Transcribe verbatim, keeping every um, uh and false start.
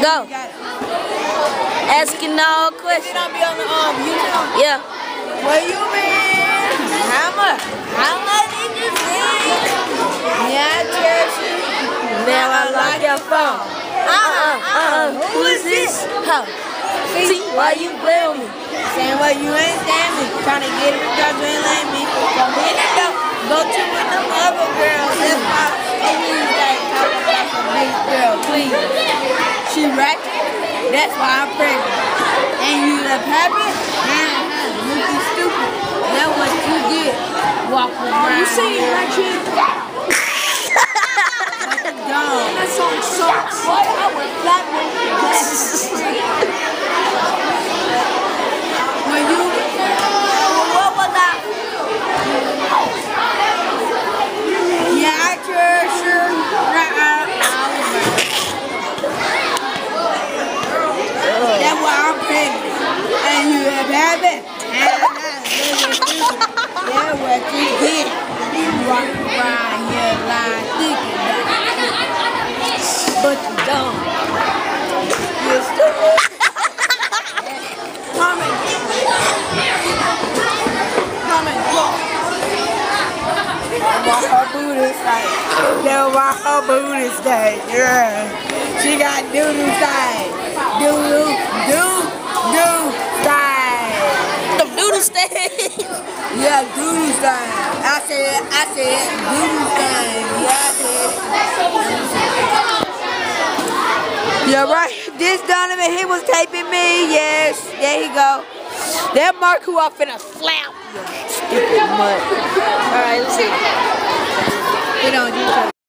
Go. Asking all questions. I'll be on the um, YouTube. Yeah. Where you been? How much? How much did you see? Yeah, I cherish you. Now I like your phone. Uh-uh, uh-uh. Who is this? Huh. See, why you play with me? Saying what you ain't stand me. Trying to get it because you ain't like me. So me and go, go to with them other girls. That's why I need that talking like a big girl, please. She ratchet. That's why I'm pregnant. And you look happy? Uh-huh. You be stupid. That's what you get. Walking around. You see it, ratchet? That song sucks. What? I was flat with When you, what was that? Yeah, I sure, sure. That's why I'm pregnant. And you have habit. That's what you get. You walk around here lying thinking but you don't. You're stupid. Come and Come and go. That's why her booty stay. That's why her booty stay. Yeah. She got doo-doo style. Doo-doo, doo-doo style. The doodle stage. Yeah, doo-doo style. I said, I said, doo-doo style. Yeah, I said. Yeah, right. This Donovan, he was taping me. Yes, there you go. That Mark who I'm finna slap. You stupid mutt. All right, let's see. Get on YouTube.